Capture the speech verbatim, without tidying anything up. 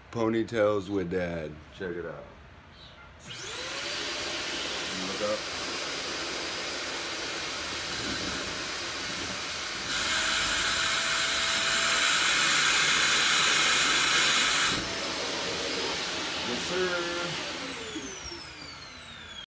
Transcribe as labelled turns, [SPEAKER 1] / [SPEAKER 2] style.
[SPEAKER 1] Ponytails with Dad.
[SPEAKER 2] Check it out. Look up. Yes, sir.